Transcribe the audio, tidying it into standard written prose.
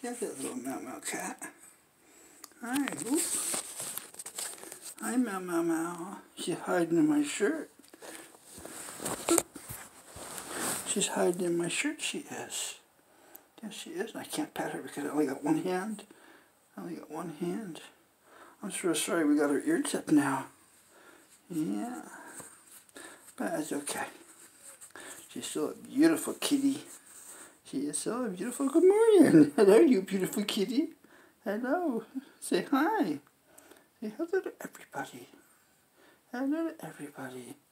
Here's that little Meow Meow cat. Hi, oop. Hi, Meow Meow Meow. She's hiding in my shirt. She's hiding in my shirt, she is. Yes, she is. And I can't pet her because I only got one hand. I'm sure sorry we got her ear tip now. Yeah. But it's okay. She's still a beautiful kitty. She is so beautiful. Good morning. Hello, you beautiful kitty. Hello. Say hi. Say hello to everybody. Hello to everybody.